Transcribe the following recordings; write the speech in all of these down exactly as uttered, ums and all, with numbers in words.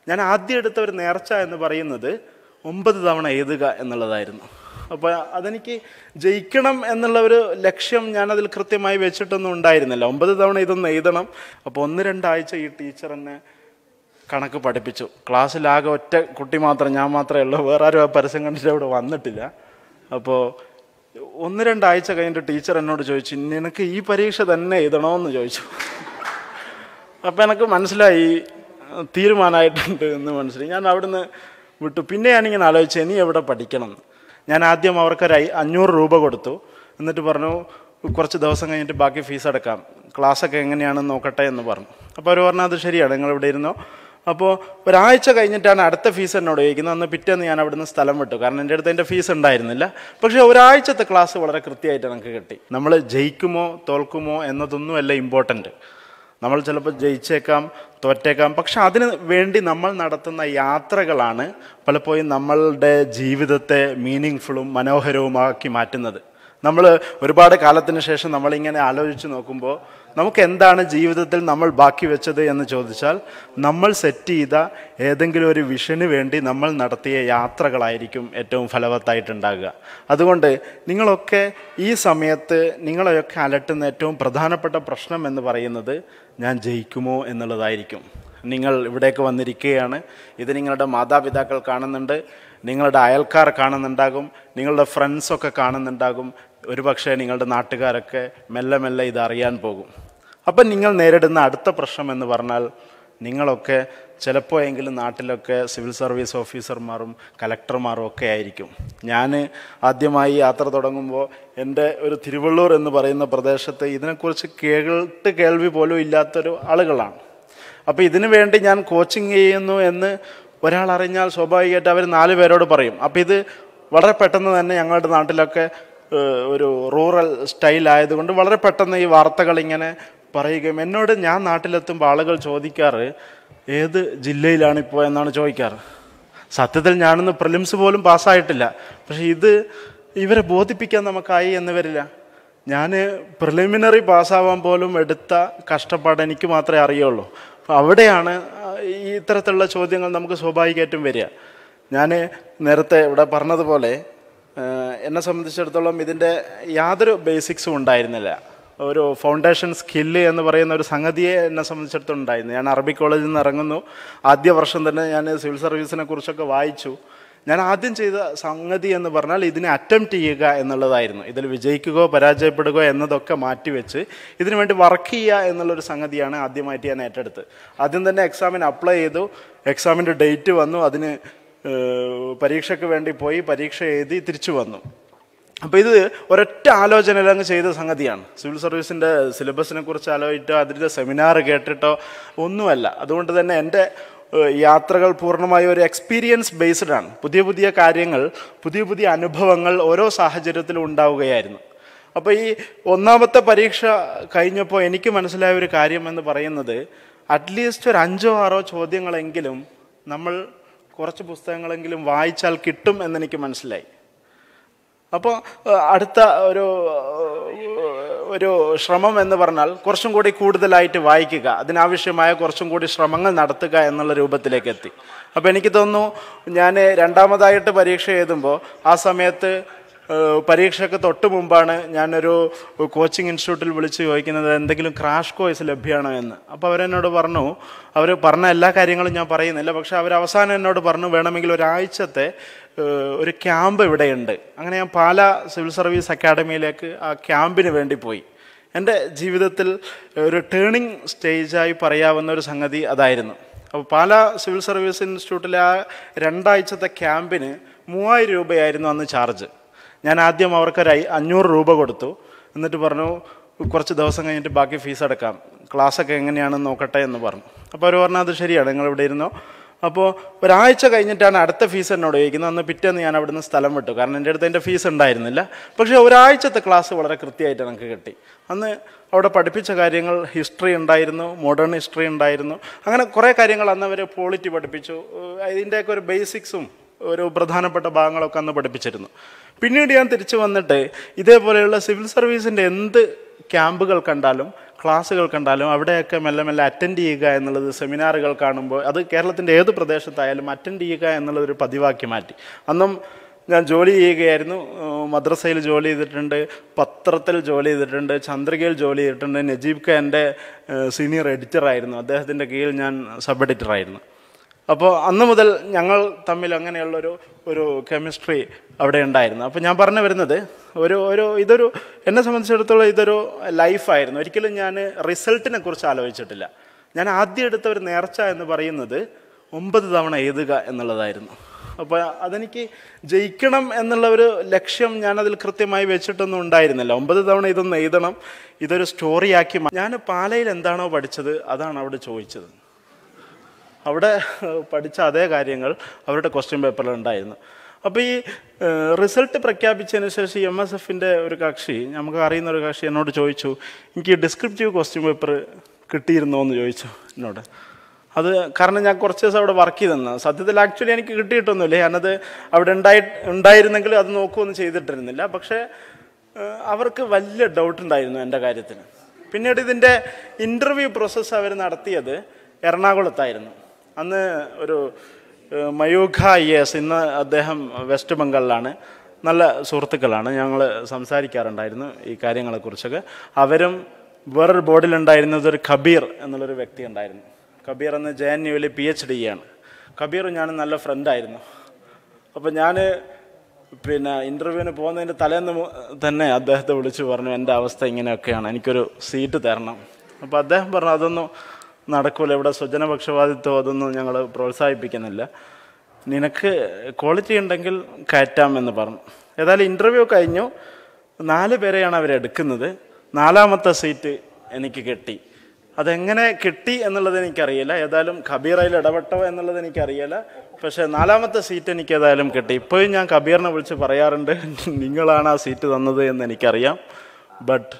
ഞാൻ ആദ്യം എടുത്ത ഒരു നേർച്ച എന്ന് പറയുന്നത് ഒമ്പത് തവണ എഴുതുക എന്നുള്ളതായിരുന്നു. അപ്പോൾ അതെനിക്ക് ജയിക്കണം എന്നുള്ള ഒരു ലക്ഷ്യം ഞാനതിൽ കൃത്യമായി വെച്ചിട്ടൊന്നും ഉണ്ടായിരുന്നില്ല. ഒമ്പത് തവണ ഇതൊന്ന് എഴുതണം. അപ്പോൾ ഒന്ന് രണ്ടാഴ്ച ഈ ടീച്ചർ എന്നെ കണക്ക് പഠിപ്പിച്ചു. ക്ലാസ്സിലാകെ ഒറ്റ കുട്ടി മാത്രം, ഞാൻ മാത്രമേ ഉള്ളൂ, വേറെ ആരും ആ പരസ്യം കണ്ടിട്ട് അവിടെ വന്നിട്ടില്ല. അപ്പോൾ ഒന്ന് രണ്ടാഴ്ച കഴിഞ്ഞിട്ട് ടീച്ചർ എന്നോട് ചോദിച്ചു, നിനക്ക് ഈ പരീക്ഷ തന്നെ എഴുതണമെന്ന് ചോദിച്ചു. അപ്പം എനിക്ക് മനസ്സിലായി തീരുമാനമായിട്ടുണ്ട് എന്ന് മനസ്സിലായി. ഞാൻ അവിടുന്ന് വിട്ടു. പിന്നെ ഞാനിങ്ങനെ ആലോചിച്ചു ഇനി എവിടെ പഠിക്കണം. ഞാൻ ആദ്യം അവർക്കൊരു അഞ്ഞൂറ് രൂപ കൊടുത്തു. എന്നിട്ട് പറഞ്ഞു കുറച്ച് ദിവസം കഴിഞ്ഞിട്ട് ബാക്കി ഫീസ് അടക്കാം, ക്ലാസ്സൊക്കെ എങ്ങനെയാണെന്ന് നോക്കട്ടെ എന്ന് പറഞ്ഞു. അപ്പോൾ അവർ പറഞ്ഞു അത് ശരിയാണ്, നിങ്ങളിവിടെ ഇരുന്നോ. അപ്പോൾ ഒരാഴ്ച കഴിഞ്ഞിട്ടാണ് അടുത്ത ഫീസ് എന്നോട് ചോദിക്കുന്നത്. അന്ന് പിറ്റേന്ന് ഞാൻ അവിടുന്ന് സ്ഥലം വിട്ടു, കാരണം എൻ്റെ അടുത്ത് എൻ്റെ ഫീസ് ഉണ്ടായിരുന്നില്ല. പക്ഷേ ഒരാഴ്ചത്തെ ക്ലാസ് വളരെ കൃത്യമായിട്ട് നമുക്ക് കിട്ടി. നമ്മൾ ജയിക്കുമോ തോൽക്കുമോ എന്നതൊന്നുമല്ല ഇമ്പോർട്ടൻ്റ്. നമ്മൾ ചിലപ്പോൾ ജയിച്ചേക്കാം, തോറ്റേക്കാം, പക്ഷെ അതിന് വേണ്ടി നമ്മൾ നടത്തുന്ന യാത്രകളാണ് പലപ്പോഴും നമ്മളുടെ ജീവിതത്തെ മീനിങ് ഫുള്ളും മനോഹരവുമാക്കി മാറ്റുന്നത്. നമ്മൾ ഒരുപാട് കാലത്തിന് ശേഷം നമ്മളിങ്ങനെ ആലോചിച്ച് നോക്കുമ്പോൾ നമുക്ക് എന്താണ് ജീവിതത്തിൽ നമ്മൾ ബാക്കി വെച്ചത് എന്ന് ചോദിച്ചാൽ നമ്മൾ സെറ്റ് ചെയ്ത ഏതെങ്കിലും ഒരു വിഷന് വേണ്ടി നമ്മൾ നടത്തിയ യാത്രകളായിരിക്കും ഏറ്റവും ഫലവത്തായിട്ടുണ്ടാകുക. അതുകൊണ്ട് നിങ്ങളൊക്കെ ഈ സമയത്ത് നിങ്ങളെയൊക്കെ അലട്ടുന്ന ഏറ്റവും പ്രധാനപ്പെട്ട പ്രശ്നം എന്ന് പറയുന്നത് ഞാൻ ജയിക്കുമോ എന്നുള്ളതായിരിക്കും. നിങ്ങൾ ഇവിടേക്ക് വന്നിരിക്കുകയാണ്, ഇത് നിങ്ങളുടെ മാതാപിതാക്കൾ കാണുന്നുണ്ട്, നിങ്ങളുടെ അയൽക്കാർ കാണുന്നുണ്ടാകും, നിങ്ങളുടെ ഫ്രണ്ട്സൊക്കെ കാണുന്നുണ്ടാകും, ഒരുപക്ഷെ നിങ്ങളുടെ നാട്ടുകാരൊക്കെ മെല്ലെ മെല്ലെ ഇത് അറിയാൻ പോകും. അപ്പം നിങ്ങൾ നേരിടുന്ന അടുത്ത പ്രശ്നം എന്ന് പറഞ്ഞാൽ നിങ്ങളൊക്കെ ചിലപ്പോഴെങ്കിലും നാട്ടിലൊക്കെ സിവിൽ സർവീസ് ഓഫീസർമാരും കലക്ടർമാരും ഒക്കെ ആയിരിക്കും. ഞാൻ ആദ്യമായി യാത്ര തുടങ്ങുമ്പോൾ എൻ്റെ ഒരു തിരുവള്ളൂർ എന്ന് പറയുന്ന പ്രദേശത്ത് ഇതിനെക്കുറിച്ച് കേട്ട് കേൾവി പോലും ഇല്ലാത്തൊരു ആളുകളാണ്. അപ്പോൾ ഇതിനു വേണ്ടി ഞാൻ കോച്ചിങ് ചെയ്യുന്നു എന്ന് ഒരാൾ അറിഞ്ഞാൽ സ്വാഭാവികമായിട്ട് അവർ നാല് പേരോട് പറയും. അപ്പോൾ ഇത് വളരെ പെട്ടെന്ന് തന്നെ ഞങ്ങളുടെ നാട്ടിലൊക്കെ ഒരു റൂറൽ സ്റ്റൈലായതുകൊണ്ട് വളരെ പെട്ടെന്ന് ഈ വാർത്തകൾ ഇങ്ങനെ പറയുകയും എന്നോട് ഞാൻ നാട്ടിലെത്തുമ്പോൾ ആളുകൾ ചോദിക്കാറ് ഏത് ജില്ലയിലാണ് ഇപ്പോൾ എന്നാണ് ചോദിക്കാറ്. സത്യത്തിൽ ഞാനൊന്ന് പ്രിലിംസ് പോലും പാസ്സായിട്ടില്ല, പക്ഷെ ഇത് ഇവരെ ബോധിപ്പിക്കാൻ നമുക്കായി എന്ന് വരില്ല. ഞാൻ പ്രിലിമിനറി പാസ്സാവാൻ പോലും എടുത്ത കഷ്ടപ്പാട് എനിക്ക് മാത്രമേ അറിയുള്ളൂ. അപ്പോൾ അവിടെയാണ് ഈ ഇത്തരത്തിലുള്ള ചോദ്യങ്ങൾ നമുക്ക് സ്വാഭാവികമായിട്ടും വരിക. ഞാൻ നേരത്തെ ഇവിടെ പറഞ്ഞതുപോലെ എന്നെ സംബന്ധിച്ചിടത്തോളം ഇതിൻ്റെ യാതൊരു ബേസിക്സും ഉണ്ടായിരുന്നില്ല. ഒരു ഫൗണ്ടേഷൻ സ്കില്ല് എന്ന് പറയുന്ന ഒരു സംഗതിയെ എന്നെ സംബന്ധിച്ചിടത്തോളം ഉണ്ടായിരുന്നു. ഞാൻ അറബി കോളേജിൽ നിന്ന് ഇറങ്ങുന്നു. ആദ്യ വർഷം തന്നെ ഞാൻ സിവിൽ സർവീസിനെ കുറിച്ചൊക്കെ വായിച്ചു. ഞാൻ ആദ്യം ചെയ്ത സംഗതി എന്ന് പറഞ്ഞാൽ ഇതിനെ അറ്റംപ്റ്റ് ചെയ്യുക എന്നുള്ളതായിരുന്നു. ഇതിൽ വിജയിക്കുകയോ പരാജയപ്പെടുകയോ എന്നതൊക്കെ മാറ്റിവെച്ച് ഇതിനു വേണ്ടി വർക്ക് ചെയ്യുക എന്നുള്ളൊരു സംഗതിയാണ് ആദ്യമായിട്ട് ഞാൻ ഏറ്റെടുത്ത്. ആദ്യം തന്നെ എക്സാമിന് അപ്ലൈ ചെയ്തു. എക്സാമിൻ്റെ ഡേറ്റ് വന്നു. അതിന് പരീക്ഷയ്ക്ക് വേണ്ടി പോയി, പരീക്ഷ എഴുതി തിരിച്ചു വന്നു. അപ്പോൾ ഇത് ഒരൊറ്റ ആലോചനയിൽ അങ്ങ് ചെയ്ത സംഗതിയാണ്. സിവിൽ സർവീസിൻ്റെ സിലബസിനെ കുറിച്ച് ആലോചിച്ചിട്ടോ അതിൻ്റെ സെമിനാർ കേട്ടിട്ടോ ഒന്നുമല്ല. അതുകൊണ്ട് തന്നെ എൻ്റെ യാത്രകൾ പൂർണ്ണമായും ഒരു എക്സ്പീരിയൻസ് ബേസ്ഡ് ആണ്. പുതിയ പുതിയ കാര്യങ്ങൾ, പുതിയ പുതിയ അനുഭവങ്ങൾ ഓരോ സാഹചര്യത്തിലും ഉണ്ടാവുകയായിരുന്നു. അപ്പോൾ ഈ ഒന്നാമത്തെ പരീക്ഷ കഴിഞ്ഞപ്പോൾ എനിക്ക് മനസ്സിലായ ഒരു കാര്യം എന്ന് പറയുന്നത് അറ്റ്ലീസ്റ്റ് ഒരു അഞ്ചോ ആറോ ചോദ്യങ്ങളെങ്കിലും നമ്മൾ കുറച്ച് പുസ്തകങ്ങളെങ്കിലും വായിച്ചാൽ കിട്ടും എന്നെനിക്ക് മനസ്സിലായി. അപ്പോൾ അടുത്ത ഒരു ഒരു ശ്രമം എന്ന് പറഞ്ഞാൽ കുറച്ചും കൂടി കൂടുതലായിട്ട് വായിക്കുക, അതിനാവശ്യമായ കുറച്ചും കൂടി ശ്രമങ്ങൾ നടത്തുക എന്നുള്ള രൂപത്തിലേക്ക് എത്തി. അപ്പോൾ എനിക്ക് തോന്നുന്നു ഞാൻ രണ്ടാമതായിട്ട് പരീക്ഷ എഴുതുമ്പോൾ ആ സമയത്ത് പരീക്ഷയ്ക്ക് തൊട്ട് മുമ്പാണ് ഞാനൊരു കോച്ചിങ് ഇൻസ്റ്റിറ്റ്യൂട്ടിൽ വിളിച്ച് ചോദിക്കുന്നത് എന്തെങ്കിലും ക്രാഷ് കോഴ്സ് ലഭ്യമാണോ എന്ന്. അപ്പോൾ അവരെന്നോട് പറഞ്ഞു, അവർ പറഞ്ഞ എല്ലാ കാര്യങ്ങളും ഞാൻ പറയുന്നില്ല, പക്ഷെ അവർ അവസാനം എന്നോട് പറഞ്ഞു വേണമെങ്കിൽ ഒരാഴ്ചത്തെ ഒരു ക്യാമ്പ് ഇവിടെയുണ്ട്. അങ്ങനെ ഞാൻ പാലാ സിവിൽ സർവീസ് അക്കാഡമിയിലേക്ക് ആ ക്യാമ്പിന് വേണ്ടി പോയി. എൻ്റെ ജീവിതത്തിൽ ഒരു ടേണിംഗ് സ്റ്റേജായി പറയാവുന്ന ഒരു സംഗതി അതായിരുന്നു. അപ്പോൾ പാലാ സിവിൽ സർവീസ് ഇൻസ്റ്റിറ്റ്യൂട്ടിലെ ആ രണ്ടാഴ്ചത്തെ ക്യാമ്പിന് മൂവായിരം രൂപയായിരുന്നു അന്ന് ചാർജ്. ഞാൻ ആദ്യം അവർക്കൊരു അഞ്ഞൂറ് രൂപ കൊടുത്തു. എന്നിട്ട് പറഞ്ഞു കുറച്ച് ദിവസം കഴിഞ്ഞിട്ട് ബാക്കി ഫീസ് അടക്കാം, ക്ലാസ്സൊക്കെ എങ്ങനെയാണെന്ന് നോക്കട്ടെ എന്ന് പറഞ്ഞു. അപ്പോൾ അവർ പറഞ്ഞു അത് ശരിയാണ്, നിങ്ങളിവിടെ ഇരുന്നോ. അപ്പോൾ ഒരാഴ്ച കഴിഞ്ഞിട്ടാണ് അടുത്ത ഫീസ് എന്നോട് ചോദിക്കുന്നത്. അന്ന് പിറ്റേന്ന് ഞാൻ അവിടുന്ന് സ്ഥലം വിട്ടു, കാരണം എൻ്റെ അടുത്ത് എൻ്റെ ഫീസ് ഉണ്ടായിരുന്നില്ല. പക്ഷേ ഒരാഴ്ചത്തെ ക്ലാസ് വളരെ കൃത്യമായിട്ട് നമുക്ക് കിട്ടി. അന്ന് അവിടെ പഠിപ്പിച്ച കാര്യങ്ങൾ ഹിസ്റ്ററി ഉണ്ടായിരുന്നു, മോഡേൺ ഹിസ്റ്ററി ഉണ്ടായിരുന്നു, അങ്ങനെ കുറേ കാര്യങ്ങൾ അന്ന് അവർ പോളിറ്റി പഠിപ്പിച്ചു. ഇതിൻ്റെയൊക്കെ ഒരു ബേസിക്സും ഒരു പ്രധാനപ്പെട്ട ഭാഗങ്ങളൊക്കെ അന്ന് പഠിപ്പിച്ചിരുന്നു. പിന്നീട് ഞാൻ തിരിച്ചു വന്നിട്ട് ഇതേപോലെയുള്ള സിവിൽ സർവീസിൻ്റെ എന്ത് ക്യാമ്പുകൾ കണ്ടാലും ക്ലാസ്സുകൾ കണ്ടാലും അവിടെയൊക്കെ മെല്ലെ മെല്ലെ അറ്റൻഡ് ചെയ്യുക എന്നുള്ളത്, സെമിനാറുകൾ കാണുമ്പോൾ അത് കേരളത്തിൻ്റെ ഏത് പ്രദേശത്തായാലും അറ്റൻഡ് ചെയ്യുക എന്നുള്ളതൊരു പതിവാക്കി മാറ്റി. അന്നും ഞാൻ ജോലി ചെയ്യുകയായിരുന്നു. മദ്രസയിൽ ജോലി ചെയ്തിട്ടുണ്ട്, പത്രത്തിൽ ജോലി ചെയ്തിട്ടുണ്ട്, ചന്ദ്രികയിൽ ജോലി ചെയ്തിട്ടുണ്ട്. നജീബ് ക എൻ്റെ സീനിയർ എഡിറ്ററായിരുന്നു, അദ്ദേഹത്തിൻ്റെ കീഴിൽ ഞാൻ സബ് എഡിറ്ററായിരുന്നു. അപ്പോൾ അന്ന് മുതൽ ഞങ്ങൾ തമ്മിൽ അങ്ങനെയുള്ളൊരു ഒരു കെമിസ്ട്രി അവിടെ ഉണ്ടായിരുന്നു. അപ്പോൾ ഞാൻ പറഞ്ഞു വരുന്നത് ഒരു ഒരു ഇതൊരു എന്നെ സംബന്ധിച്ചിടത്തോളം ഇതൊരു ലൈഫായിരുന്നു. ഒരിക്കലും ഞാൻ റിസൾട്ടിനെ കുറിച്ച് ആലോചിച്ചിട്ടില്ല. ഞാൻ ആദ്യം എടുത്ത ഒരു നേർച്ച എന്ന് പറയുന്നത് ഒമ്പത് തവണ എഴുതുക എന്നുള്ളതായിരുന്നു. അപ്പോൾ അതെനിക്ക് ജയിക്കണം എന്നുള്ള ഒരു ലക്ഷ്യം ഞാനതിൽ കൃത്യമായി വെച്ചിട്ടൊന്നും ഉണ്ടായിരുന്നില്ല. ഒമ്പത് തവണ ഇതൊന്ന് എഴുതണം, ഇതൊരു സ്റ്റോറിയാക്കി. ഞാൻ പാലയിൽ എന്താണോ പഠിച്ചത് അതാണ് അവിടെ ചോദിച്ചത്. അവിടെ പഠിച്ച അതേ കാര്യങ്ങൾ അവരുടെ ക്വസ്റ്റ്യൻ പേപ്പറിൽ ഉണ്ടായിരുന്നു. അപ്പോൾ ഈ റിസൾട്ട് പ്രഖ്യാപിച്ചതിന് ശേഷം എം എസ് എഫിൻ്റെ ഒരു കക്ഷി, നമുക്ക് അറിയുന്ന ഒരു കക്ഷി എന്നോട് ചോദിച്ചു, എനിക്ക് ഡിസ്ക്രിപ്റ്റീവ് ക്വസ്റ്റ്യൻ പേപ്പർ കിട്ടിയിരുന്നോ എന്ന് ചോദിച്ചു എന്നോട്. അത് കാരണം ഞാൻ കുറച്ച് ദിവസം അവിടെ വർക്ക് ചെയ്തെന്ന്. സത്യത്തിൽ ആക്ച്വലി എനിക്ക് കിട്ടിയിട്ടൊന്നുമില്ല, ഞാനത് അവിടെ ഉണ്ടായി ഉണ്ടായിരുന്നെങ്കിലും അത് നോക്കുകയൊന്നും ചെയ്തിട്ടിരുന്നില്ല. പക്ഷേ അവർക്ക് വലിയ ഡൗട്ട് ഉണ്ടായിരുന്നു എൻ്റെ കാര്യത്തിൽ. പിന്നീട് ഇതിൻ്റെ ഇൻ്റർവ്യൂ പ്രോസസ്സ് അവർ നടത്തിയത് എറണാകുളത്തായിരുന്നു. അന്ന് ഒരു മയൂഖ ഐ എ എസ്, ഇന്ന് അദ്ദേഹം വെസ്റ്റ് ബംഗാളിലാണ്, നല്ല സുഹൃത്തുക്കളാണ്, ഞങ്ങൾ സംസാരിക്കാറുണ്ടായിരുന്നു ഈ കാര്യങ്ങളെക്കുറിച്ചൊക്കെ. അവരും വേറൊരു ബോർഡിലുണ്ടായിരുന്നത് ഒരു കബീർ എന്നുള്ളൊരു വ്യക്തി ഉണ്ടായിരുന്നു. കബീർ എന്ന് ജെ എൻ യുവിൽ പി എച്ച് ഡി ആണ്. കബീറും ഞാനും നല്ല ഫ്രണ്ടായിരുന്നു. അപ്പോൾ ഞാൻ പിന്നെ ഇൻ്റർവ്യൂവിന് പോകുന്നതിൻ്റെ തലേന്ന് തന്നെ അദ്ദേഹത്തെ വിളിച്ച് പറഞ്ഞു, എൻ്റെ അവസ്ഥ ഇങ്ങനെയൊക്കെയാണ്, എനിക്കൊരു സീറ്റ് തരണം. അപ്പോൾ അദ്ദേഹം പറഞ്ഞു, അതൊന്നും നടക്കൂല, ഇവിടെ സ്വജനപക്ഷപാതിത്വം അതൊന്നും ഞങ്ങൾ പ്രോത്സാഹിപ്പിക്കുന്നില്ല, നിനക്ക് ക്വാളിറ്റി ഉണ്ടെങ്കിൽ കയറ്റാം എന്ന് പറഞ്ഞു. ഏതായാലും ഇൻ്റർവ്യൂ കഴിഞ്ഞു. നാല് പേരെയാണ് അവരെടുക്കുന്നത്. നാലാമത്തെ സീറ്റ് എനിക്ക് കിട്ടി. അതെങ്ങനെ കിട്ടി എന്നുള്ളത് എനിക്കറിയില്ല, ഏതായാലും കബീറയിൽ ഇടപെട്ടോ എന്നുള്ളത് എനിക്കറിയില്ല. പക്ഷേ നാലാമത്തെ സീറ്റ് എനിക്ക് ഏതായാലും കിട്ടി. ഇപ്പോഴും ഞാൻ കബീറിനെ വിളിച്ച് പറയാറുണ്ട്, നിങ്ങളാണ് ആ സീറ്റ് തന്നത് എന്ന് എനിക്കറിയാം. ബട്ട്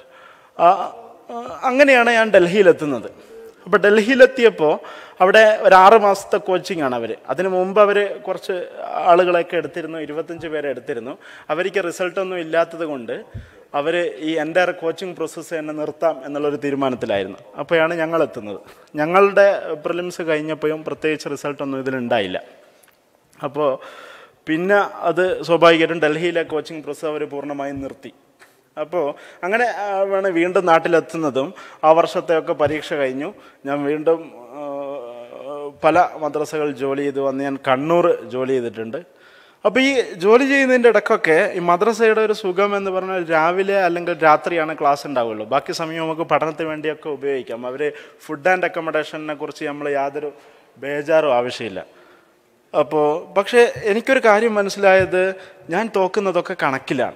അങ്ങനെയാണ് ഞാൻ ഡൽഹിയിലെത്തുന്നത്. അപ്പോൾ ഡൽഹിയിലെത്തിയപ്പോൾ അവിടെ ഒരു ആറ് മാസത്തെ കോച്ചിങ് ആണ് അവർ. അതിന് മുമ്പ് അവർ കുറച്ച് ആളുകളൊക്കെ എടുത്തിരുന്നു, ഇരുപത്തഞ്ച് പേരെ എടുത്തിരുന്നു. അവർക്ക് റിസൾട്ടൊന്നും ഇല്ലാത്തത് കൊണ്ട് അവർ ഈ എൻ്റെ കോച്ചിങ് പ്രോസസ്സ് തന്നെ നിർത്താം എന്നുള്ളൊരു തീരുമാനത്തിലായിരുന്നു. അപ്പോഴാണ് ഞങ്ങൾ എത്തുന്നത്. ഞങ്ങളുടെ പ്രിലിംസ് കഴിഞ്ഞപ്പോഴും പ്രത്യേകിച്ച് റിസൾട്ടൊന്നും ഇതിലുണ്ടായില്ല. അപ്പോൾ പിന്നെ അത് സ്വാഭാവികമായിട്ടും ഡൽഹിയിലെ കോച്ചിങ് പ്രോസസ്സ് അവർ പൂർണ്ണമായും നിർത്തി. അപ്പോൾ അങ്ങനെ വേണം വീണ്ടും നാട്ടിലെത്തുന്നതും. ആ വർഷത്തെയൊക്കെ പരീക്ഷ കഴിഞ്ഞു. ഞാൻ വീണ്ടും പല മദ്രസകൾ ജോലി ചെയ്തു വന്ന് ഞാൻ കണ്ണൂർ ജോലി ചെയ്തിട്ടുണ്ട്. അപ്പോൾ ഈ ജോലി ചെയ്യുന്നതിൻ്റെ ഇടയ്ക്കൊക്കെ ഈ മദ്രസയുടെ ഒരു സുഖം എന്ന് പറഞ്ഞാൽ രാവിലെ അല്ലെങ്കിൽ രാത്രിയാണ് ക്ലാസ് ഉണ്ടാവുള്ളൂ. ബാക്കി സമയം നമുക്ക് പഠനത്തിന് വേണ്ടിയൊക്കെ ഉപയോഗിക്കാം. അവർ ഫുഡ് ആൻഡ് അക്കോമഡേഷനെ കുറിച്ച് നമ്മൾ യാതൊരു ബേജാറും ആവശ്യമില്ല. അപ്പോൾ പക്ഷേ എനിക്കൊരു കാര്യം മനസ്സിലായത്, ഞാൻ തോക്കുന്നതൊക്കെ കണക്കിലാണ്.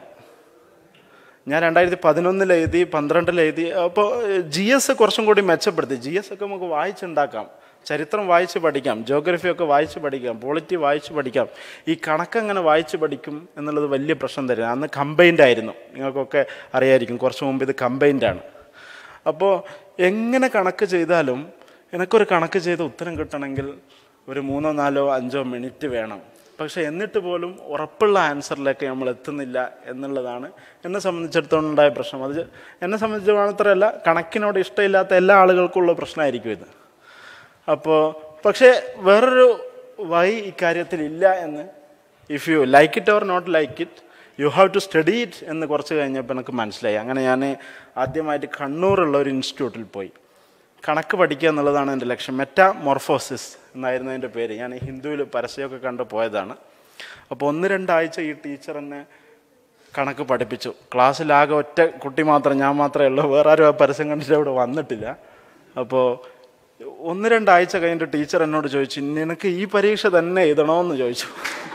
ഞാൻ രണ്ടായിരത്തി പതിനൊന്നിൽ എഴുതി, പന്ത്രണ്ടിൽ എഴുതി. അപ്പോൾ ജി എസ് കുറച്ചും കൂടി മെച്ചപ്പെടുത്തി. ജി എസ് ഒക്കെ നമുക്ക് വായിച്ചുണ്ടാക്കാം, ചരിത്രം വായിച്ച് പഠിക്കാം, ജോഗ്രഫിയൊക്കെ വായിച്ച് പഠിക്കാം, പോളിറ്റി വായിച്ച് പഠിക്കാം. ഈ കണക്കങ്ങനെ വായിച്ച് പഠിക്കും എന്നുള്ളത് വലിയ പ്രശ്നം തരുന്നത്. അന്ന് കമ്പൈൻഡ് ആയിരുന്നു, നിങ്ങൾക്കൊക്കെ അറിയായിരിക്കും, കുറച്ച് മുമ്പ് ഇത് കമ്പൈൻഡാണ്. അപ്പോൾ എങ്ങനെ കണക്ക് ചെയ്താലും എനിക്കൊരു കണക്ക് ചെയ്ത് ഉത്തരം കിട്ടണമെങ്കിൽ ഒരു മൂന്നോ നാലോ അഞ്ചോ മിനിറ്റ് വേണം. പക്ഷെ എന്നിട്ട് പോലും ഉറപ്പുള്ള ആൻസറിലേക്ക് നമ്മൾ എത്തുന്നില്ല എന്നുള്ളതാണ് എന്നെ സംബന്ധിച്ചിടത്തോളം ഉണ്ടായ പ്രശ്നം. അത് എന്നെ സംബന്ധിച്ച് മാത്രമല്ല, കണക്കിനോട് ഇഷ്ടമില്ലാത്ത എല്ലാ ആളുകൾക്കുള്ള പ്രശ്നമായിരിക്കും ഇത്. അപ്പോൾ പക്ഷേ വേറൊരു വഴി ഇക്കാര്യത്തിൽ ഇല്ല എന്ന്, if you like it or not like it, you have to study it എന്ന് കുറച്ച് കഴിഞ്ഞപ്പോൾ എനിക്ക് മനസ്സിലായി. അങ്ങനെ ഞാൻ ആദ്യമായിട്ട് കണ്ണൂറുള്ള ഒരു ഇൻസ്റ്റിറ്റ്യൂട്ടിൽ പോയി. കണക്ക് പഠിക്കുക എന്നുള്ളതാണ് എൻ്റെ ലക്ഷ്യം. മെറ്റാമോർഫോസിസ് എന്നായിരുന്നു അതിൻ്റെ പേര്. ഞാൻ ഹിന്ദുവിൽ പരസ്യമൊക്കെ കണ്ട് പോയതാണ്. അപ്പോൾ ഒന്ന് രണ്ടാഴ്ച ഈ ടീച്ചർ എന്നെ കണക്ക് പഠിപ്പിച്ചു. ക്ലാസ്സിലാകെ ഒറ്റ കുട്ടി മാത്രം, ഞാൻ മാത്രമേ ഉള്ളൂ, വേറെ ആരും ആ പരസ്യം കണ്ടിട്ട് അവിടെ വന്നിട്ടില്ല. അപ്പോൾ ഒന്ന് രണ്ടാഴ്ച കഴിഞ്ഞിട്ട് ടീച്ചർ എന്നോട് ചോദിച്ചു, നിനക്ക് ഈ പരീക്ഷ തന്നെ എഴുതണമെന്ന് ചോദിച്ചു.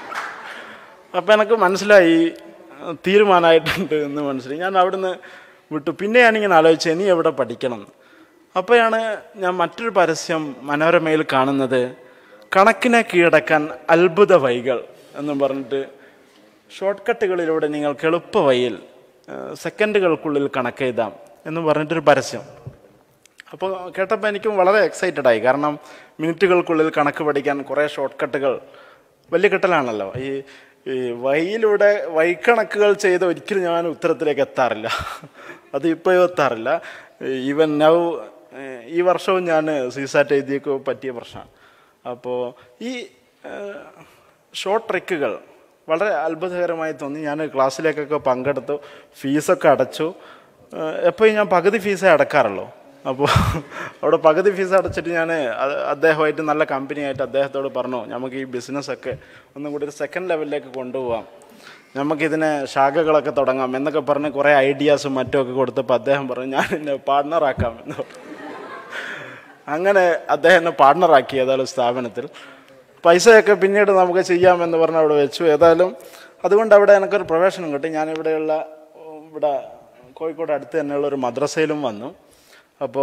അപ്പം എനിക്ക് മനസ്സിലായി, തീരുമാനമായിട്ടുണ്ട് എന്ന് മനസ്സിലായി. ഞാൻ അവിടുന്ന് വിട്ടു. പിന്നെ ഞാനിങ്ങനെ ആലോചിച്ചു, ഇനി എവിടെ പഠിക്കണം. അപ്പോഴാണ് ഞാൻ മറ്റൊരു പരസ്യം മനോരമയിൽ കാണുന്നത്, കണക്കിനെ കീഴടക്കാൻ അത്ഭുത വഴികൾ എന്നും പറഞ്ഞിട്ട്, ഷോർട്ട് കട്ടുകളിലൂടെ നിങ്ങൾക്ക് എളുപ്പ വഴിയിൽ സെക്കൻഡുകൾക്കുള്ളിൽ കണക്കെഴുതാം എന്ന് പറഞ്ഞിട്ടൊരു പരസ്യം. അപ്പോൾ കേട്ടപ്പോൾ എനിക്കും വളരെ എക്സൈറ്റഡ് ആയി. കാരണം മിനിറ്റുകൾക്കുള്ളിൽ കണക്ക് പഠിക്കാൻ കുറേ ഷോർട്ട് കട്ടുകൾ, വലിയ കിട്ടലാണല്ലോ. ഈ ഈ വഴിയിലൂടെ വഴിക്കണക്കുകൾ ചെയ്ത് ഒരിക്കലും ഞാൻ ഉത്തരത്തിലേക്ക് എത്താറില്ല. അത് ഇപ്പോഴും എത്താറില്ല. ഈവൻ നൗ ഈ വർഷവും ഞാൻ സീസാറ്റ് എഴുതിയൊക്കെ പറ്റിയ പ്രശ്നമാണ്. അപ്പോൾ ഈ ഷോർട്ട് ട്രിക്കുകൾ വളരെ അത്ഭുതകരമായി തോന്നി. ഞാൻ ക്ലാസ്സിലേക്കൊക്കെ പങ്കെടുത്തു, ഫീസൊക്കെ അടച്ചു. എപ്പോഴും ഞാൻ പകുതി ഫീസേ അടക്കാറുള്ളൂ. അപ്പോൾ അവിടെ പകുതി ഫീസ് അടച്ചിട്ട് ഞാൻ അദ്ദേഹമായിട്ട് നല്ല കമ്പനിയായിട്ട് അദ്ദേഹത്തോട് പറഞ്ഞു, നമുക്ക് ഈ ബിസിനസ്സൊക്കെ ഒന്നും കൂടി ഒരു സെക്കൻഡ് ലെവലിലേക്ക് കൊണ്ടുപോകാം, നമുക്കിതിനെ ശാഖകളൊക്കെ തുടങ്ങാം എന്നൊക്കെ പറഞ്ഞ് കുറേ ഐഡിയാസും മറ്റുമൊക്കെ കൊടുത്തപ്പോൾ അദ്ദേഹം പറഞ്ഞു, ഞാൻ എന്നെ പാർട്ട്ണറാക്കാം എന്ന് പറഞ്ഞു. അങ്ങനെ അദ്ദേഹം എന്നെ പാർട്ട്ണറാക്കി ഏതായാലും സ്ഥാപനത്തിൽ. പൈസയൊക്കെ പിന്നീട് നമുക്ക് ചെയ്യാമെന്ന് പറഞ്ഞ് അവിടെ വെച്ചു. ഏതായാലും അതുകൊണ്ട് അവിടെ എനിക്കൊരു പ്രവേശനം കിട്ടി. ഞാനിവിടെയുള്ള ഇവിടെ കോഴിക്കോട് അടുത്ത് തന്നെയുള്ള ഒരു മദ്രസയിലും വന്നു. അപ്പോൾ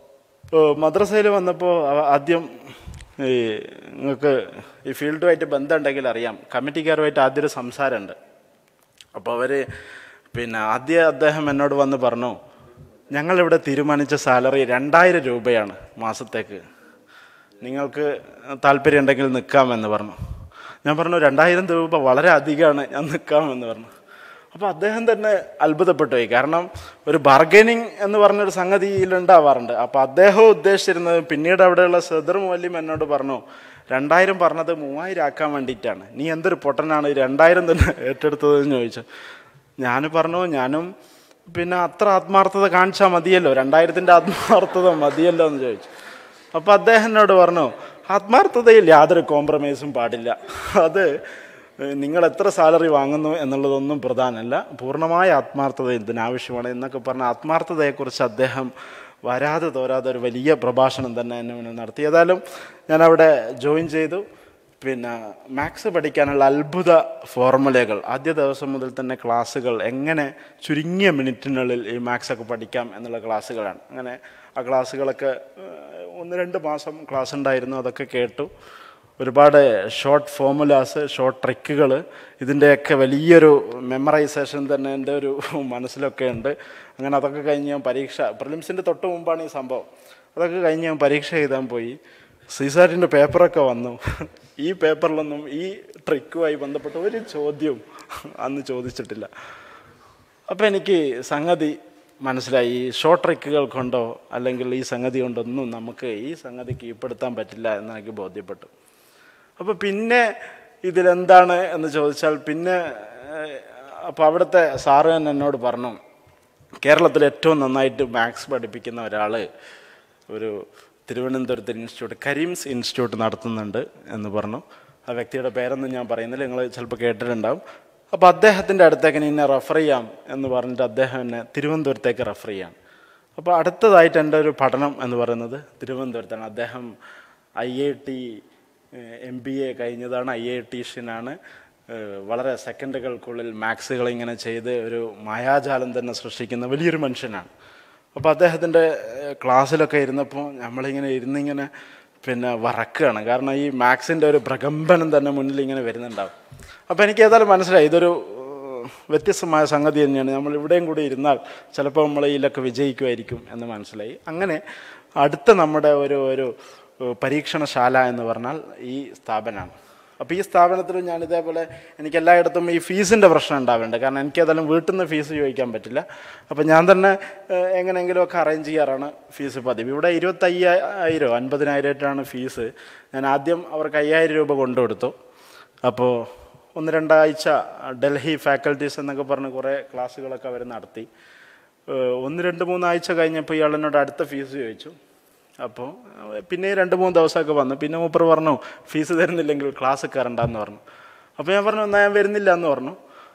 മദ്രസയിൽ വന്നപ്പോൾ ആദ്യം ഈ നിങ്ങൾക്ക് ഈ ഫീൽഡുമായിട്ട് ബന്ധമുണ്ടെങ്കിൽ അറിയാം, കമ്മിറ്റിക്കാരുമായിട്ട് ആദ്യം ഒരു സംസാരമുണ്ട്. അപ്പോൾ അവർ പിന്നെ ആദ്യം അദ്ദേഹം എന്നോട് വന്ന് പറഞ്ഞു, ഞങ്ങളിവിടെ തീരുമാനിച്ച സാലറി രണ്ടായിരം രൂപയാണ് മാസത്തേക്ക്, നിങ്ങൾക്ക് താല്പര്യം ഉണ്ടെങ്കിൽ നിൽക്കാമെന്ന് പറഞ്ഞു. ഞാൻ പറഞ്ഞു, രണ്ടായിരം രൂപ വളരെ അധികമാണ്, ഞാൻ നിൽക്കാമെന്ന് പറഞ്ഞു. അപ്പോൾ അദ്ദേഹം തന്നെ അത്ഭുതപ്പെട്ടു പോയി. കാരണം ഒരു ബാർഗൈനിങ് എന്ന് പറഞ്ഞൊരു സംഗതിയിലുണ്ടാവാറുണ്ട്. അപ്പോൾ അദ്ദേഹം ഉദ്ദേശിച്ചിരുന്നത്, പിന്നീട് അവിടെയുള്ള സദർ മുഅല്ലിം എന്നോട് പറഞ്ഞു, രണ്ടായിരം പറഞ്ഞത് മൂവായിരം ആക്കാൻ വേണ്ടിയിട്ടാണ്, നീ എന്തൊരു പൊട്ടനാണ് രണ്ടായിരം തന്നെ ഏറ്റെടുത്തതെന്ന് ചോദിച്ചു. ഞാൻ പറഞ്ഞു, ഞാനും പിന്നെ അത്ര ആത്മാർത്ഥത കാണിച്ചാൽ മതിയല്ലോ, രണ്ടായിരത്തിൻ്റെ ആത്മാർത്ഥത മതിയല്ലോ എന്ന് ചോദിച്ചു. അപ്പോൾ അദ്ദേഹം എന്നോട് പറഞ്ഞു, ആത്മാർത്ഥതയിൽ യാതൊരു കോംപ്രമൈസും പാടില്ല, അത് നിങ്ങൾ എത്ര സാലറി വാങ്ങുന്നു എന്നുള്ളതൊന്നും പ്രധാനമല്ല, പൂർണ്ണമായ ആത്മാർത്ഥത ഇതിനാവശ്യമാണ് എന്നൊക്കെ പറഞ്ഞ ആത്മാർത്ഥതയെക്കുറിച്ച് അദ്ദേഹം വരാതെ തോരാതെ ഒരു വലിയ പ്രഭാഷണം തന്നെ എന്നെ മുന്നിൽ നടത്തി. ഏതായാലും ഞാനവിടെ ജോയിൻ ചെയ്തു. പിന്നെ മാത്സ് പഠിക്കാനുള്ള അത്ഭുത ഫോർമുലകൾ ആദ്യ ദിവസം മുതൽ തന്നെ ക്ലാസ്സുകൾ, എങ്ങനെ ചുരുങ്ങിയ മിനിറ്റിനുള്ളിൽ ഈ മാത്സൊക്കെ പഠിക്കാം എന്നുള്ള ക്ലാസ്സുകളാണ്. അങ്ങനെ ആ ക്ലാസ്സുകളൊക്കെ ഒന്ന് രണ്ട് മാസം ക്ലാസ് ഉണ്ടായിരുന്നു, അതൊക്കെ കേട്ടു. ഒരുപാട് ഷോർട്ട് ഫോർമുലാസ്, ഷോർട്ട് ട്രിക്കുകൾ, ഇതിൻ്റെയൊക്കെ വലിയൊരു മെമ്മറൈസേഷൻ തന്നെ എൻ്റെ ഒരു മനസ്സിലൊക്കെ ഉണ്ട്. അങ്ങനെ അതൊക്കെ കഴിഞ്ഞ് ഞാൻ പരീക്ഷ, പ്രിലിംസിൻ്റെ തൊട്ട് മുമ്പാണ് ഈ സംഭവം, അതൊക്കെ കഴിഞ്ഞ് ഞാൻ പരീക്ഷ എഴുതാൻ പോയി. സീസാറ്റിൻ്റെ പേപ്പറൊക്കെ വന്നു. ഈ പേപ്പറിലൊന്നും ഈ ട്രിക്കുമായി ബന്ധപ്പെട്ട ഒരു ചോദ്യവും അന്ന് ചോദിച്ചിട്ടില്ല. അപ്പോൾ എനിക്ക് സംഗതി മനസ്സിലായി, ഈ ഷോർട്ട് ട്രിക്കുകൾ കൊണ്ടോ അല്ലെങ്കിൽ ഈ സംഗതി കൊണ്ടൊന്നും നമുക്ക് ഈ സംഗതി കീഴ്പ്പെടുത്താൻ പറ്റില്ല എന്ന് എനിക്ക് ബോധ്യപ്പെട്ടു. അപ്പോൾ പിന്നെ ഇതിലെന്താണ് എന്ന് ചോദിച്ചാൽ, പിന്നെ അപ്പോൾ അവിടുത്തെ സാറ് തന്നെ എന്നോട് പറഞ്ഞു, കേരളത്തിൽ ഏറ്റവും നന്നായിട്ട് മാത്സ് പഠിപ്പിക്കുന്ന ഒരാൾ ഒരു തിരുവനന്തപുരത്ത് ഇൻസ്റ്റിറ്റ്യൂട്ട്, കരീംസ് ഇൻസ്റ്റിറ്റ്യൂട്ട് നടത്തുന്നുണ്ട് എന്ന് പറഞ്ഞു. ആ വ്യക്തിയുടെ പേരൊന്നും ഞാൻ പറയുന്നില്ല, നിങ്ങൾ ചിലപ്പോൾ കേട്ടിട്ടുണ്ടാവും. അപ്പോൾ അദ്ദേഹത്തിൻ്റെ അടുത്തേക്ക് എന്നെ റെഫർ ചെയ്യാം എന്ന് പറഞ്ഞിട്ട് അദ്ദേഹം എന്നെ തിരുവനന്തപുരത്തേക്ക് റെഫർ ചെയ്യാം. അപ്പോൾ അടുത്തതായിട്ട് എൻ്റെ ഒരു പഠനം എന്ന് പറയുന്നത് തിരുവനന്തപുരത്താണ്. അദ്ദേഹം I I T M B A കഴിഞ്ഞതാണ്, ഐ ഐ ടിഷ്യനാണ്. വളരെ സെക്കൻഡുകൾക്കുള്ളിൽ മാത്സുകൾ ഇങ്ങനെ ചെയ്ത് ഒരു മായാജാലം തന്നെ സൃഷ്ടിക്കുന്ന വലിയൊരു മനുഷ്യനാണ്. അപ്പോൾ അദ്ദേഹത്തിൻ്റെ ക്ലാസ്സിലൊക്കെ ഇരുന്നപ്പോൾ നമ്മളിങ്ങനെ ഇരുന്നിങ്ങനെ പിന്നെ വറക്കുകയാണ്. കാരണം ഈ മാത്സിൻ്റെ ഒരു പ്രകമ്പനം തന്നെ മുന്നിൽ ഇങ്ങനെ വരുന്നുണ്ടാവും. അപ്പോൾ എനിക്ക് ഏതായാലും മനസ്സിലായി, ഇതൊരു വ്യത്യസ്തമായ സംഗതി തന്നെയാണ്, നമ്മൾ ഇവിടെയും കൂടി ഇരുന്നാൽ ചിലപ്പോൾ നമ്മൾ ഇതിലൊക്കെ വിജയിക്കുമായിരിക്കും എന്ന് മനസ്സിലായി. അങ്ങനെ അടുത്ത നമ്മുടെ ഒരു ഒരു പരീക്ഷണശാല എന്ന് പറഞ്ഞാൽ ഈ സ്ഥാപനമാണ്. അപ്പോൾ ഈ സ്ഥാപനത്തിൽ ഞാൻ ഇതേപോലെ എനിക്ക് എല്ലായിടത്തും ഈ ഫീസിൻ്റെ പ്രശ്നം ഉണ്ടാവേണ്ട, കാരണം എനിക്കതെല്ലാം വീട്ടിൽ നിന്ന് ഫീസ് ചോദിക്കാൻ പറ്റില്ല. അപ്പോൾ ഞാൻ തന്നെ എങ്ങനെയെങ്കിലുമൊക്കെ അറേഞ്ച് ചെയ്യാറാണ് ഫീസ് പതിവ്. ഇവിടെ ഇരുപത്തയ്യായിരം അൻപതിനായിരമായിട്ടാണ് ഫീസ്. ഞാൻ ആദ്യം അവർക്ക് അയ്യായിരം രൂപ കൊണ്ടുകൊടുത്തു. അപ്പോൾ ഒന്ന് രണ്ടാഴ്ച ഡൽഹി ഫാക്കൽറ്റീസ് എന്നൊക്കെ പറഞ്ഞ് കുറേ ക്ലാസ്സുകളൊക്കെ അവർ നടത്തി. ഒന്ന് രണ്ട് മൂന്നാഴ്ച കഴിഞ്ഞപ്പോൾ ഇയാൾ എന്നോട് അടുത്ത ഫീസ് ചോദിച്ചു. അപ്പോൾ പിന്നെ രണ്ട് മൂന്ന് ദിവസമൊക്കെ വന്നു. പിന്നെ മൂപ്പർ പറഞ്ഞു, ഫീസ് തരുന്നില്ലെങ്കിൽ ക്ലാസ് കയറണ്ടെന്ന് പറഞ്ഞു. അപ്പോൾ ഞാൻ പറഞ്ഞു, എന്നാൽ ഞാൻ വരുന്നില്ല എന്ന് പറഞ്ഞു.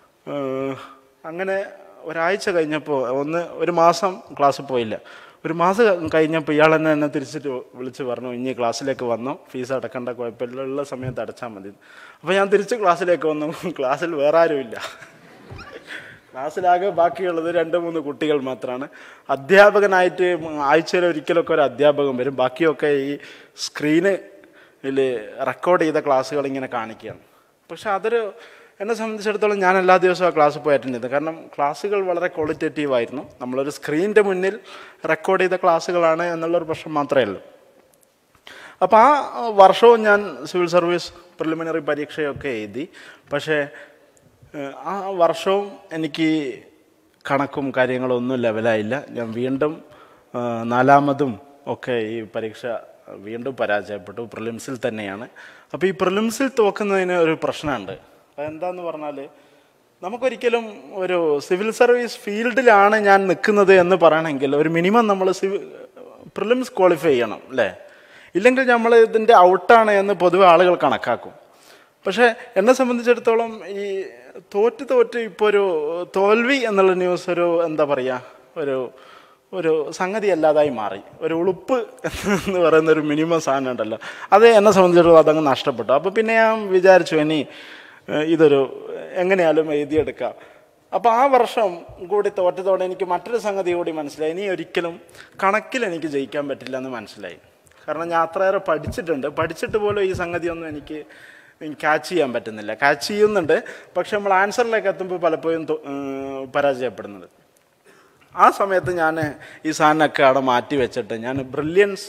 അങ്ങനെ ഒരാഴ്ച കഴിഞ്ഞപ്പോൾ, ഒന്ന് ഒരു മാസം ക്ലാസ് പോയില്ല. ഒരു മാസം കഴിഞ്ഞപ്പോൾ ഇയാൾ എന്നെ എന്നെ തിരിച്ചിട്ട് വിളിച്ച് പറഞ്ഞു, ഇനി ക്ലാസ്സിലേക്ക് വന്നു, ഫീസ് അടക്കേണ്ട, കുഴപ്പമില്ല, ഉള്ള സമയത്ത് അടച്ചാൽ മതി. അപ്പോൾ ഞാൻ തിരിച്ച് ക്ലാസ്സിലേക്ക് വന്നു. ക്ലാസ്സിൽ വേറെ ആരുമില്ല. ക്ലാസ്സിലാകെ ബാക്കിയുള്ളത് രണ്ട് മൂന്ന് കുട്ടികൾ മാത്രമാണ്. അധ്യാപകനായിട്ട് ആഴ്ചയിൽ ഒരിക്കലൊക്കെ ഒരു അധ്യാപകൻ വരും, ബാക്കിയൊക്കെ ഈ സ്ക്രീനിൽ റെക്കോർഡ് ചെയ്ത ക്ലാസ്സുകൾ ഇങ്ങനെ കാണിക്കുകയാണ്. പക്ഷെ അതൊരു എന്നെ സംബന്ധിച്ചിടത്തോളം ഞാൻ എല്ലാ ദിവസവും ആ ക്ലാസ് പോയി അറ്റൻഡ് ചെയ്തത്. കാരണം ക്ലാസ്സുകൾ വളരെ ക്വാളിറ്റേറ്റീവ് ആയിരുന്നു. നമ്മളൊരു സ്ക്രീനിൻ്റെ മുന്നിൽ റെക്കോർഡ് ചെയ്ത ക്ലാസ്സുകളാണ് എന്നുള്ളൊരു പ്രശ്നം മാത്രമേ ഉള്ളൂ. അപ്പോൾ ആ വർഷവും ഞാൻ സിവിൽ സർവീസ് പ്രിലിമിനറി പരീക്ഷയൊക്കെ എഴുതി. പക്ഷേ ആ വർഷവും എനിക്ക് കണക്കും കാര്യങ്ങളും ഒന്നും ലെവലായില്ല. ഞാൻ വീണ്ടും നാലാമതും ഒക്കെ ഈ പരീക്ഷ വീണ്ടും പരാജയപ്പെട്ടു. പ്രിലിംസിൽ തന്നെയാണ്. അപ്പോൾ ഈ പ്രിലിംസിൽ തോക്കുന്നതിന് ഒരു പ്രശ്നമുണ്ട്. അതെന്താന്ന് പറഞ്ഞാൽ, നമുക്കൊരിക്കലും ഒരു സിവിൽ സർവീസ് ഫീൽഡിലാണ് ഞാൻ നിൽക്കുന്നത് എന്ന് പറയണമെങ്കിൽ ഒരു മിനിമം നമ്മൾ സിവിൽ പ്രിലിംസ് ക്വാളിഫൈ ചെയ്യണം അല്ലേ? ഇല്ലെങ്കിൽ നമ്മൾ ഇതിൻ്റെ ഔട്ടാണ് എന്ന് പൊതുവെ ആളുകൾ കണക്കാക്കും. പക്ഷേ എന്നെ സംബന്ധിച്ചിടത്തോളം ഈ തോറ്റ് തോറ്റ് ഇപ്പോൾ ഒരു തോൽവി എന്നുള്ള ന്യൂസ് ഒരു എന്താ പറയുക, ഒരു ഒരു സംഗതി അല്ലാതായി മാറി. ഒരു ഉളുപ്പ് എന്ന് പറയുന്ന ഒരു മിനിമം സാധനം ഉണ്ടല്ലോ, അത് എന്നെ സംബന്ധിച്ചിടത്തോളം അതങ്ങ് നഷ്ടപ്പെട്ടു. അപ്പോൾ പിന്നെ ഞാൻ വിചാരിച്ചു ഇനി ഇതൊരു എങ്ങനെയാലും എഴുതിയെടുക്കാം. അപ്പോൾ ആ വർഷം കൂടി തോറ്റതോടെ എനിക്ക് മറ്റൊരു സംഗതി കൂടി മനസ്സിലായി. ഇനി ഒരിക്കലും കണക്കിൽ എനിക്ക് ജയിക്കാൻ പറ്റില്ല എന്ന് മനസ്സിലായി. കാരണം ഞാൻ അത്രയേറെ പഠിച്ചിട്ടുണ്ട്. പഠിച്ചിട്ട് പോലും ഈ സംഗതിയൊന്നും എനിക്ക് ക്യാച്ച് ചെയ്യാൻ പറ്റുന്നില്ല. ക്യാച്ച് ചെയ്യുന്നുണ്ട്, പക്ഷെ നമ്മൾ ആൻസറിലേക്ക് എത്തുമ്പോൾ പലപ്പോഴും പരാജയപ്പെടുന്നത്. ആ സമയത്ത് ഞാൻ ഈ സാധനമൊക്കെ അവിടെ മാറ്റി വെച്ചിട്ട് ഞാൻ brilliance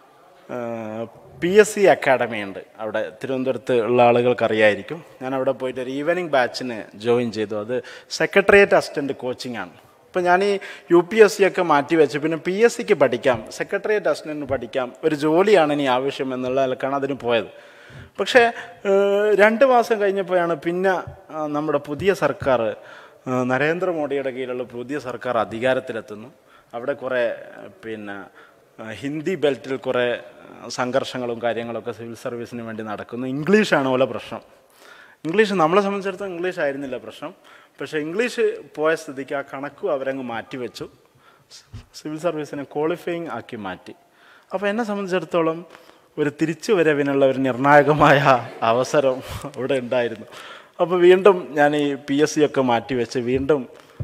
P S C academy ഉണ്ട് അവിടെ തിരുവനന്തപുരത്ത് ഉള്ള ആളുകൾക്ക് അറിയായിരിക്കും. ഞാൻ അവിടെ പോയിട്ട് ഒരു ഈവനിങ് ബാച്ചിന് ജോയിൻ ചെയ്തു. അത് സെക്രട്ടേറിയറ്റ് അസിസ്റ്റൻറ്റ് കോച്ചിങ് ആണ്. അപ്പോൾ ഞാൻ ഈ യു പി എസ് സി ഒക്കെ മാറ്റി വെച്ച് പിന്നെ പി എസ് സിക്ക് പഠിക്കാം, സെക്രട്ടേറിയറ്റ് അസിസ്റ്റൻറ്റിന് പഠിക്കാം, ഒരു ജോലിയാണ് ഇനി ആവശ്യം എന്നുള്ള നിലക്കാണ് അതിന് പോയത്. പക്ഷേ രണ്ട് മാസം കഴിഞ്ഞപ്പോഴാണ് പിന്നെ നമ്മുടെ പുതിയ സർക്കാർ, നരേന്ദ്രമോദിയുടെ കീഴിലുള്ള പുതിയ സർക്കാർ അധികാരത്തിലെത്തുന്നു. അവിടെ കുറേ പിന്നെ ഹിന്ദി ബെൽറ്റിൽ കുറേ സംഘർഷങ്ങളും കാര്യങ്ങളൊക്കെ സിവിൽ സർവീസിന് വേണ്ടി നടക്കുന്നു. ഇംഗ്ലീഷാണ് പോലെ പ്രശ്നം. ഇംഗ്ലീഷ് നമ്മളെ സംബന്ധിച്ചിടത്തോളം ഇംഗ്ലീഷ് ആയിരുന്നില്ല പ്രശ്നം. പക്ഷേ ഇംഗ്ലീഷ് പോയ സ്ഥിതിക്ക് ആ കണക്കും അവരങ്ങ് മാറ്റി വെച്ചു, സിവിൽ സർവീസിനെ ക്വാളിഫയിങ് ആക്കി മാറ്റി. അപ്പോൾ എന്നെ സംബന്ധിച്ചിടത്തോളം ഒരു തിരിച്ചു വരവിനുള്ള ഒരു നിർണായകമായ അവസരം അവിടെ ഉണ്ടായിരുന്നു. അപ്പോൾ വീണ്ടും ഞാൻ ഈ പി എസ് സി ഒക്കെ മാറ്റി വെച്ച് വീണ്ടും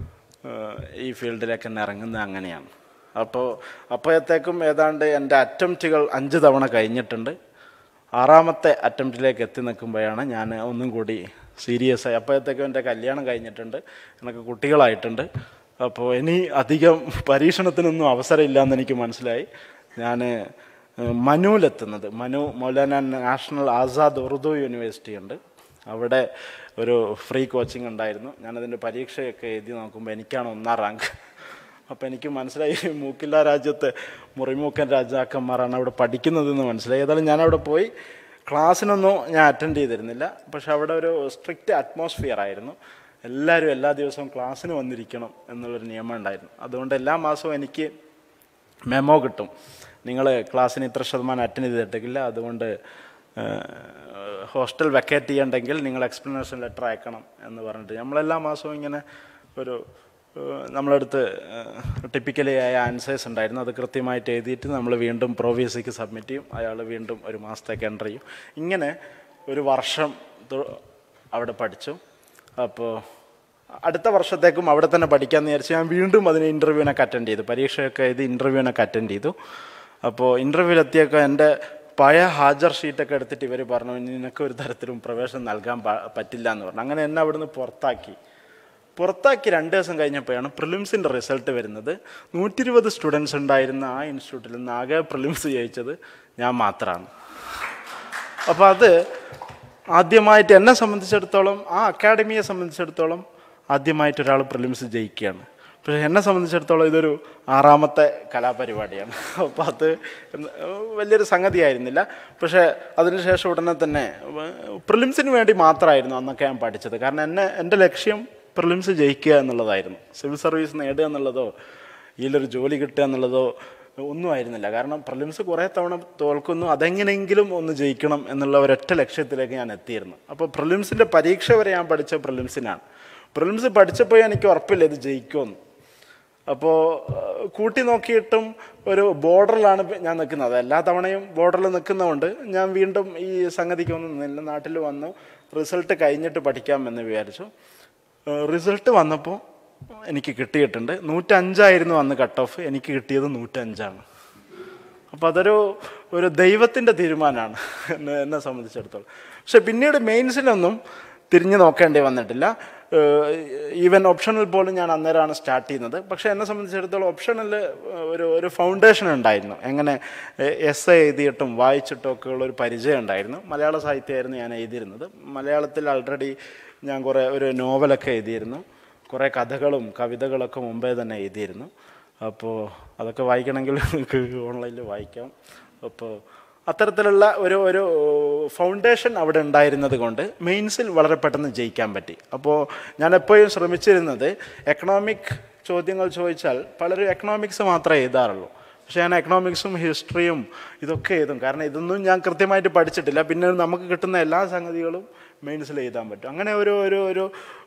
ഈ ഫീൽഡിലേക്ക് തന്നെ ഇറങ്ങുന്നത് അങ്ങനെയാണ്. അപ്പോൾ അപ്പോഴത്തേക്കും ഏതാണ്ട് എൻ്റെ അറ്റംപ്റ്റുകൾ അഞ്ച് തവണ കഴിഞ്ഞിട്ടുണ്ട്. ആറാമത്തെ അറ്റംപ്റ്റിലേക്ക് എത്തി നിൽക്കുമ്പോഴാണ് ഞാൻ ഒന്നും കൂടി സീരിയസ് ആയി. അപ്പോഴത്തേക്കും എൻ്റെ കല്യാണം കഴിഞ്ഞിട്ടുണ്ട്, എനിക്ക് കുട്ടികളായിട്ടുണ്ട്. അപ്പോൾ ഇനി അധികം പരീക്ഷണത്തിനൊന്നും അവസരമില്ല എന്ന് എനിക്ക് മനസ്സിലായി. ഞാൻ മനുവിലെത്തുന്നത്, മനു മൗലാന നാഷണൽ ആസാദ് ഉറുദു യൂണിവേഴ്സിറ്റി ഉണ്ട്, അവിടെ ഒരു ഫ്രീ കോച്ചിങ് ഉണ്ടായിരുന്നു. ഞാനതിൻ്റെ പരീക്ഷയൊക്കെ എഴുതി നോക്കുമ്പോൾ എനിക്കാണ് ഒന്നാം റാങ്ക്. അപ്പോൾ എനിക്ക് മനസ്സിലായി മൂക്കില്ല രാജ്യത്തെ മുറിമൂക്കൻ രാജാക്കന്മാരാണ് അവിടെ പഠിക്കുന്നതെന്ന് മനസ്സിലായി. ഏതായാലും ഞാനവിടെ പോയി. ക്ലാസ്സിനൊന്നും ഞാൻ അറ്റൻഡ് ചെയ്തിരുന്നില്ല, പക്ഷെ അവിടെ ഒരു സ്ട്രിക്റ്റ് അറ്റ്മോസ്ഫിയർ ആയിരുന്നു. എല്ലാവരും എല്ലാ ദിവസവും ക്ലാസ്സിന് വന്നിരിക്കണം എന്നുള്ളൊരു നിയമം ഉണ്ടായിരുന്നു. അതുകൊണ്ട് എല്ലാ മാസവും എനിക്ക് മെമ്മോ കിട്ടും, നിങ്ങൾ ക്ലാസ്സിന് ഇത്ര ശതമാനം അറ്റൻഡ് ചെയ്തിട്ടില്ല, അതുകൊണ്ട് ഹോസ്റ്റൽ വെക്കേറ്റ് ചെയ്യണ്ടെങ്കിൽ നിങ്ങൾ എക്സ്പ്ലനേഷൻ ലെറ്റർ അയക്കണം എന്ന് പറഞ്ഞിട്ട് നമ്മളെല്ലാ മാസവും ഇങ്ങനെ ഒരു നമ്മളടുത്ത് ടിപ്പിക്കലി ആയ ആൻസേഴ്സ് ഉണ്ടായിരുന്നു. അത് കൃത്യമായിട്ട് എഴുതിയിട്ട് നമ്മൾ വീണ്ടും പ്രൊവിയസിക്ക് സബ്മിറ്റ് ചെയ്യും. അയാൾ വീണ്ടും ഒരു മാസത്തേക്ക് എൻ്റർ ചെയ്യും. ഇങ്ങനെ ഒരു വർഷം അവിടെ പഠിച്ചു. അപ്പോൾ അടുത്ത വർഷത്തേക്കും അവിടെ തന്നെ പഠിക്കാമെന്ന് വിചാരിച്ച് ഞാൻ വീണ്ടും അതിന് ഇൻ്റർവ്യൂവിനൊക്കെ അറ്റൻഡ് ചെയ്തു. പരീക്ഷയൊക്കെ എഴുതി ഇൻ്റർവ്യൂവിനൊക്കെ അറ്റൻഡ് ചെയ്തു. അപ്പോൾ ഇൻ്റർവ്യൂവിലെത്തിയൊക്കെ എൻ്റെ പഴയ ഹാജർ ഷീറ്റൊക്കെ എടുത്തിട്ട് ഇവർ പറഞ്ഞു നിനക്ക് ഒരു തരത്തിലും പ്രവേശനം നൽകാൻ പറ്റില്ല എന്ന് പറഞ്ഞു. അങ്ങനെ എന്നെ അവിടുന്ന് പുറത്താക്കി. പുറത്താക്കി രണ്ട് ദിവസം കഴിഞ്ഞപ്പോഴാണ് പ്രിലിംസിൻ്റെ റിസൾട്ട് വരുന്നത്. നൂറ്റി ഇരുപത് സ്റ്റുഡൻസ് ഉണ്ടായിരുന്ന ആ ഇൻസ്റ്റിറ്റ്യൂട്ടിൽ നിന്ന് ആകെ പ്രിലിംസ് ജയിച്ചത് ഞാൻ മാത്രമാണ്. അപ്പോൾ അത് ആദ്യമായിട്ട് എന്നെ സംബന്ധിച്ചിടത്തോളം, ആ അക്കാഡമിയെ സംബന്ധിച്ചിടത്തോളം ആദ്യമായിട്ട് ഒരാൾ പ്രിലിംസ് ജയിക്കുകയാണ്. പക്ഷേ എന്നെ സംബന്ധിച്ചിടത്തോളം ഇതൊരു ആറാമത്തെ കലാപരിപാടിയാണ്. അപ്പോൾ അത് വലിയൊരു സംഗതിയായിരുന്നില്ല. പക്ഷേ അതിനുശേഷം ഉടനെ തന്നെ പ്രിലിംസിന് വേണ്ടി മാത്രമായിരുന്നു അന്നൊക്കെ ഞാൻ പഠിച്ചത്. കാരണം എന്നെ എൻ്റെ ലക്ഷ്യം പ്രിലിംസ് ജയിക്കുക എന്നുള്ളതായിരുന്നു. സിവിൽ സർവീസ് നേടുക എന്നുള്ളതോ ഇതിലൊരു ജോലി കിട്ടുക എന്നുള്ളതോ ഒന്നും ആയിരുന്നില്ല. കാരണം പ്രിലിംസ് കുറേ തവണ തോൽക്കുന്നു, അതെങ്ങനെയെങ്കിലും ഒന്ന് ജയിക്കണം എന്നുള്ള ഒരൊറ്റ ലക്ഷ്യത്തിലേക്ക് ഞാൻ എത്തിയിരുന്നു. അപ്പോൾ പ്രിലിംസിൻ്റെ പരീക്ഷ വരെ ഞാൻ പഠിച്ച പ്രിലിംസിനാണ്. പ്രിലിംസ് പഠിച്ചപ്പോൾ എനിക്ക് ഉറപ്പില്ല ഇത് ജയിക്കുമെന്ന്. അപ്പോൾ കൂട്ടി നോക്കിയിട്ടും ഒരു ബോർഡറിലാണ് ഞാൻ നിൽക്കുന്നത്. എല്ലാ തവണയും ബോർഡറിൽ നിൽക്കുന്നതുകൊണ്ട് ഞാൻ വീണ്ടും ഈ സംഗതിക്കൊന്നും നിന്നില്ല. നാട്ടിൽ വന്നു, റിസൾട്ട് കഴിഞ്ഞിട്ട് പഠിക്കാമെന്ന് വിചാരിച്ചു. റിസൾട്ട് വന്നപ്പോൾ എനിക്ക് കിട്ടിയിട്ടുണ്ട്. നൂറ്റഞ്ചായിരുന്നു അന്ന് കട്ട് ഓഫ്, എനിക്ക് കിട്ടിയത് നൂറ്റഞ്ചാണ്. അപ്പോൾ അതൊരു ഒരു ദൈവത്തിൻ്റെ തീരുമാനമാണ് എന്നെ എന്നെ സംബന്ധിച്ചിടത്തോളം. പക്ഷെ പിന്നീട് മെയിൻസിലൊന്നും തിരിഞ്ഞു നോക്കേണ്ടി വന്നിട്ടില്ല. ഈവൻ ഓപ്ഷണൽ പോലും ഞാൻ അന്നേരമാണ് സ്റ്റാർട്ട് ചെയ്യുന്നത്. പക്ഷേ എന്നെ സംബന്ധിച്ചിടത്തോളം ഓപ്ഷണൽ ഒരു ഒരു ഫൗണ്ടേഷൻ ഉണ്ടായിരുന്നു. എങ്ങനെ എസ് എ എഴുതിയിട്ടും വായിച്ചിട്ടും ഒക്കെ ഉള്ളൊരു പരിചയം ഉണ്ടായിരുന്നു. മലയാള സാഹിത്യമായിരുന്നു ഞാൻ എഴുതിയിരുന്നത്. മലയാളത്തിൽ ആൾറെഡി ഞാൻ കുറേ ഒരു നോവലൊക്കെ എഴുതിയിരുന്നു. കുറേ കഥകളും കവിതകളൊക്കെ മുമ്പേ തന്നെ എഴുതിയിരുന്നു. അപ്പോൾ അതൊക്കെ വായിക്കണമെങ്കിൽ നിങ്ങൾക്ക് ഓൺലൈനിൽ വായിക്കാം. അപ്പോൾ അത്തരത്തിലുള്ള ഒരു ഒരു ഫൗണ്ടേഷൻ അവിടെ ഉണ്ടായിരുന്നത് കൊണ്ട് മെയിൻസിൽ വളരെ പെട്ടെന്ന് ജയിക്കാൻ പറ്റി. അപ്പോൾ ഞാൻ എപ്പോഴും ശ്രമിച്ചിരുന്നത് എക്കണോമിക് ചോദ്യങ്ങൾ ചോദിച്ചാൽ പലരും എക്കണോമിക്സ് മാത്രമേ എഴുതാറുള്ളൂ. പക്ഷേ ഞാൻ എക്കണോമിക്സും ഹിസ്റ്ററിയും ഇതൊക്കെ എഴുതും. കാരണം ഇതൊന്നും ഞാൻ കൃത്യമായിട്ട് പഠിച്ചിട്ടില്ല. പിന്നെ നമുക്ക് കിട്ടുന്ന എല്ലാ സംഗതികളും മെയിൻസിൽ എഴുതാൻ പറ്റും. അങ്ങനെ ഒരു ഒരു ഒരു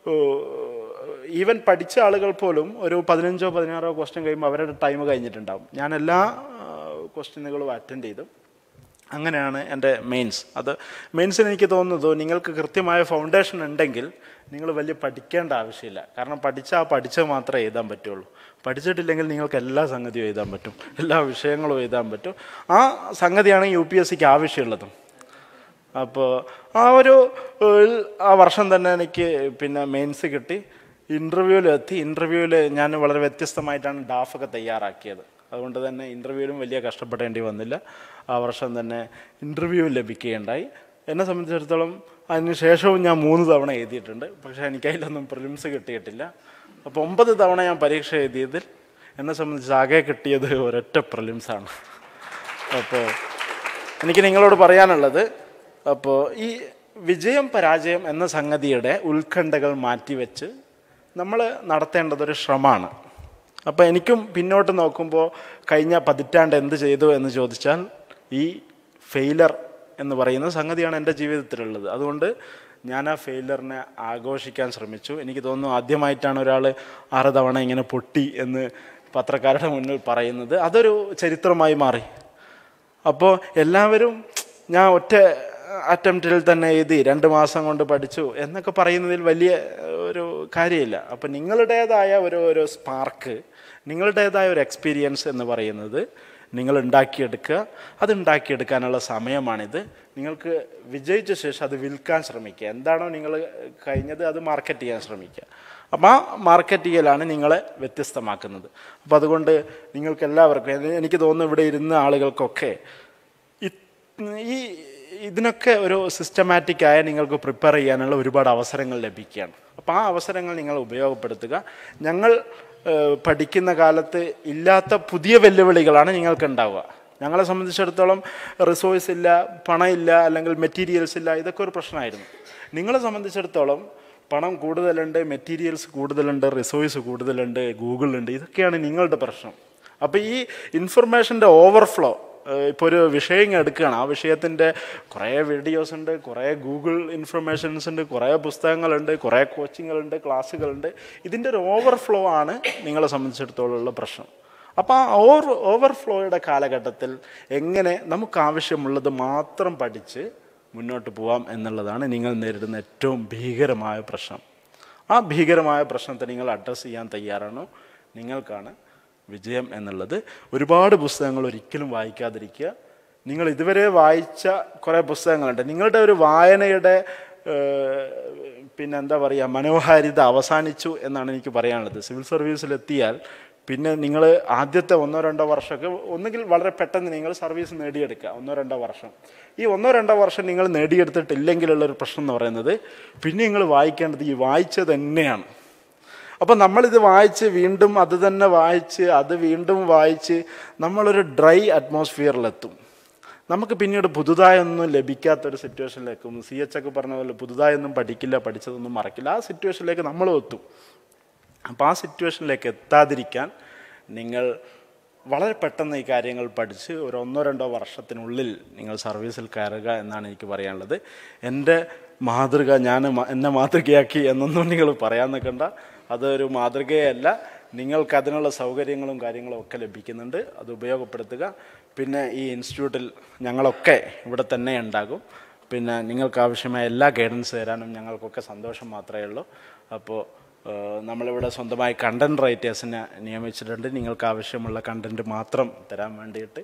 ഈവൻ പഠിച്ച ആളുകൾ പോലും ഒരു പതിനഞ്ചോ പതിനാറോ ക്വസ്റ്റ്യൻ കഴിയുമ്പോൾ അവരുടെ ടൈം കഴിഞ്ഞിട്ടുണ്ടാവും. ഞാൻ എല്ലാ ക്വസ്റ്റ്യനുകളും അറ്റൻഡ് ചെയ്തു. അങ്ങനെയാണ് എൻ്റെ മെയിൻസ്. അത് മെയിൻസിന് എനിക്ക് തോന്നുന്നത് നിങ്ങൾക്ക് കൃത്യമായ ഫൗണ്ടേഷൻ ഉണ്ടെങ്കിൽ നിങ്ങൾ വലിയ പഠിക്കേണ്ട ആവശ്യമില്ല. കാരണം പഠിച്ചാൽ പഠിച്ചത് മാത്രമേ എഴുതാൻ പറ്റുള്ളൂ. പഠിച്ചിട്ടില്ലെങ്കിൽ നിങ്ങൾക്ക് എല്ലാ സംഗതിയും എഴുതാൻ പറ്റും, എല്ലാ വിഷയങ്ങളും എഴുതാൻ പറ്റും. ആ സംഗതിയാണ് യു പി എസ് സിക്ക് ആവശ്യമുള്ളതും. അപ്പോൾ ആ ഒരു ആ വർഷം തന്നെ എനിക്ക് പിന്നെ മെയിൻസ് കിട്ടി. ഇൻ്റർവ്യൂവിലെത്തി. ഇൻ്റർവ്യൂവിൽ ഞാൻ വളരെ വ്യത്യസ്തമായിട്ടാണ് ഡാഫൊക്കെ തയ്യാറാക്കിയത്. അതുകൊണ്ട് തന്നെ ഇൻ്റർവ്യൂവിലും വലിയ കഷ്ടപ്പെടേണ്ടി വന്നില്ല. ആ വർഷം തന്നെ ഇൻ്റർവ്യൂ ലഭിക്കുകയുണ്ടായി. എന്നെ സംബന്ധിച്ചിടത്തോളം അതിന് ശേഷവും ഞാൻ മൂന്ന് തവണ എഴുതിയിട്ടുണ്ട്. പക്ഷേ എനിക്കതിലൊന്നും പ്രിലിംസ് കിട്ടിയിട്ടില്ല. അപ്പോൾ ഒമ്പത് തവണ ഞാൻ പരീക്ഷ എഴുതിയതിൽ എന്നെ സംബന്ധിച്ച് ആകെ കിട്ടിയത് ഒരൊറ്റ പ്രിലിംസാണ്. അപ്പോൾ എനിക്ക് നിങ്ങളോട് പറയാനുള്ളത്, അപ്പോൾ ഈ വിജയം പരാജയം എന്ന സംഗതിയുടെ ഉത്കണ്ഠകൾ മാറ്റിവെച്ച് നമ്മൾ നടത്തേണ്ടതൊരു ശ്രമമാണ്. അപ്പോൾ എനിക്കും പിന്നോട്ട് നോക്കുമ്പോൾ കഴിഞ്ഞ പതിറ്റാണ്ട് എന്ത് ചെയ്തു എന്ന് ചോദിച്ചാൽ ഈ ഫെയിലർ എന്ന് പറയുന്ന സംഗതിയാണ് എൻ്റെ ജീവിതത്തിലുള്ളത്. അതുകൊണ്ട് ഞാൻ ആ ഫെയിലറിനെ ആഘോഷിക്കാൻ ശ്രമിച്ചു. എനിക്ക് തോന്നുന്നു ആദ്യമായിട്ടാണ് ഒരാൾ ആറ് തവണ ഇങ്ങനെ പൊട്ടി എന്ന് പത്രക്കാരുടെ മുന്നിൽ പറയുന്നത്. അതൊരു ചരിത്രമായി മാറി. അപ്പോൾ എല്ലാവരും ഞാൻ ഒറ്റ അറ്റംപ്റ്റിൽ തന്നെ എഴുതി രണ്ട് മാസം കൊണ്ട് പഠിച്ചു എന്നൊക്കെ പറയുന്നതിൽ വലിയ ഒരു കാര്യമില്ല. അപ്പോൾ നിങ്ങളുടേതായ ഒരു ഒരു സ്പാർക്ക്, നിങ്ങളുടേതായ ഒരു എക്സ്പീരിയൻസ് എന്ന് പറയുന്നത് നിങ്ങൾ ഉണ്ടാക്കിയെടുക്കുക. അത് ഉണ്ടാക്കിയെടുക്കാനുള്ള സമയമാണിത്. നിങ്ങൾക്ക് വിജയിച്ച ശേഷം അത് വിൽക്കാൻ ശ്രമിക്കുക. എന്താണോ നിങ്ങൾ കഴിഞ്ഞത് അത് മാർക്കറ്റ് ചെയ്യാൻ ശ്രമിക്കുക. അപ്പോൾ ആ മാർക്കറ്റ് ചെയ്യലാണ് നിങ്ങളെ വ്യത്യസ്തമാക്കുന്നത്. അപ്പോൾ അതുകൊണ്ട് നിങ്ങൾക്ക് എല്ലാവർക്കും, എനിക്ക് തോന്നുന്നു ഇവിടെ ഇരുന്ന ആളുകൾക്കൊക്കെ ഈ ഇതിനൊക്കെ ഒരു സിസ്റ്റമാറ്റിക്കായ നിങ്ങൾക്ക് പ്രിപ്പയർ ചെയ്യാനുള്ള ഒരുപാട് അവസരങ്ങൾ ലഭിക്കുകയാണ്. അപ്പോൾ ആ അവസരങ്ങൾ നിങ്ങൾ ഉപയോഗപ്പെടുത്തുക. ഞങ്ങൾ പഠിക്കുന്ന കാലത്ത് ഇല്ലാത്ത പുതിയ വെല്ലുവിളികളാണ് നിങ്ങൾക്ക് ഉണ്ടാവുക. ഞങ്ങളെ സംബന്ധിച്ചിടത്തോളം റിസോഴ്സ് ഇല്ല, പണമില്ല, അല്ലെങ്കിൽ മെറ്റീരിയൽസ് ഇല്ല. ഇതൊക്കെ ഒരു പ്രശ്നമായിരുന്നു. നിങ്ങളെ സംബന്ധിച്ചിടത്തോളം പണം കൂടുതലുണ്ട്, മെറ്റീരിയൽസ് കൂടുതലുണ്ട്, റിസോഴ്സ് കൂടുതലുണ്ട്, ഗൂഗിളുണ്ട്. ഇതൊക്കെയാണ് നിങ്ങളുടെ പ്രശ്നം. അപ്പോൾ ഈ ഇൻഫർമേഷൻ്റെ ഓവർഫ്ലോ, ഇപ്പോൾ ഒരു വിഷയം എടുക്കുകയാണ്, ആ വിഷയത്തിൻ്റെ കുറേ വീഡിയോസ് ഉണ്ട്, കുറേ ഗൂഗിൾ ഇൻഫർമേഷൻസ് ഉണ്ട്, കുറേ പുസ്തകങ്ങളുണ്ട്, കുറേ കോച്ചിങ്ങുകളുണ്ട്, ക്ലാസ്സുകളുണ്ട്. ഇതിൻ്റെ ഒരു ഓവർഫ്ലോ ആണ് നിങ്ങളെ സംബന്ധിച്ചിടത്തോളം ഉള്ള പ്രശ്നം. അപ്പോൾ ആ ഓവർ ഓവർഫ്ലോയുടെ കാലഘട്ടത്തിൽ എങ്ങനെ നമുക്ക് ആവശ്യമുള്ളത് മാത്രം പഠിച്ച് മുന്നോട്ട് പോവാം എന്നുള്ളതാണ് നിങ്ങൾ നേരിടുന്ന ഏറ്റവും ഭീകരമായ പ്രശ്നം. ആ ഭീകരമായ പ്രശ്നത്തെ നിങ്ങൾ അഡ്രസ്സ് ചെയ്യാൻ തയ്യാറാണോ, നിങ്ങൾക്കാണ് വിജയം എന്നുള്ളത്. ഒരുപാട് പുസ്തകങ്ങൾ ഒരിക്കലും വായിക്കാതിരിക്കുക. നിങ്ങൾ ഇതുവരെ വായിച്ച കുറേ പുസ്തകങ്ങളുണ്ട്. നിങ്ങളുടെ ഒരു വായനയുടെ പിന്നെ എന്താ പറയുക മനോഹാരിത അവസാനിച്ചു എന്നാണ് എനിക്ക് പറയാനുള്ളത്. സിവിൽ സർവീസിലെത്തിയാൽ പിന്നെ നിങ്ങൾ ആദ്യത്തെ ഒന്നോ രണ്ടോ വർഷമൊക്കെ ഒന്നുകിൽ വളരെ പെട്ടെന്ന് നിങ്ങൾ സർവീസ് നേടിയെടുക്കുക, ഒന്നോ രണ്ടോ വർഷം. ഈ ഒന്നോ രണ്ടോ വർഷം നിങ്ങൾ നേടിയെടുത്തിട്ടില്ലെങ്കിലുള്ളൊരു പ്രശ്നം എന്ന് പറയുന്നത് പിന്നെ നിങ്ങൾ വായിക്കേണ്ടത് ഈ വായിച്ചത് തന്നെയാണ്. അപ്പോൾ നമ്മളിത് വായിച്ച് വീണ്ടും അത് തന്നെ വായിച്ച് അത് വീണ്ടും വായിച്ച് നമ്മളൊരു ഡ്രൈ അറ്റ്മോസ്ഫിയറിലെത്തും. നമുക്ക് പിന്നീട് പുതുതായൊന്നും ലഭിക്കാത്തൊരു സിറ്റുവേഷനിലേക്കും, സി എച്ച് ഒക്കെ പറഞ്ഞ പോലെ പുതുതായൊന്നും പഠിക്കില്ല, പഠിച്ചതൊന്നും മറക്കില്ല, ആ സിറ്റുവേഷനിലേക്ക് നമ്മൾ എത്തും. അപ്പോൾ ആ സിറ്റുവേഷനിലേക്ക് എത്താതിരിക്കാൻ നിങ്ങൾ വളരെ പെട്ടെന്ന് ഈ കാര്യങ്ങൾ പഠിച്ച് ഒരു ഒന്നോ രണ്ടോ വർഷത്തിനുള്ളിൽ നിങ്ങൾ സർവീസിൽ കയറുക എന്നാണ് എനിക്ക് പറയാനുള്ളത്. എൻ്റെ മാതൃക ഞാൻ എന്നെ മാതൃകയാക്കി എന്നൊന്നും നിങ്ങൾ പറയാൻ നിൽക്കണ്ട. അതൊരു മാതൃകയല്ല. നിങ്ങൾക്കതിനുള്ള സൗകര്യങ്ങളും കാര്യങ്ങളും ഒക്കെ ലഭിക്കുന്നുണ്ട്, അത് ഉപയോഗപ്പെടുത്തുക. പിന്നെ ഈ ഇൻസ്റ്റിറ്റ്യൂട്ടിൽ ഞങ്ങളൊക്കെ ഇവിടെ തന്നെ ഉണ്ടാകും. പിന്നെ നിങ്ങൾക്ക് ആവശ്യമായ എല്ലാ ഗൈഡൻസ് തരാനും ഞങ്ങൾക്കൊക്കെ സന്തോഷം മാത്രമേ ഉള്ളൂ. അപ്പോൾ നമ്മളിവിടെ സ്വന്തമായി കണ്ടൻറ് റൈറ്റേഴ്സിനെ നിയമിച്ചിട്ടുണ്ട്, നിങ്ങൾക്ക് ആവശ്യമുള്ള കണ്ടൻറ്റ് മാത്രം തരാൻ വേണ്ടിയിട്ട്.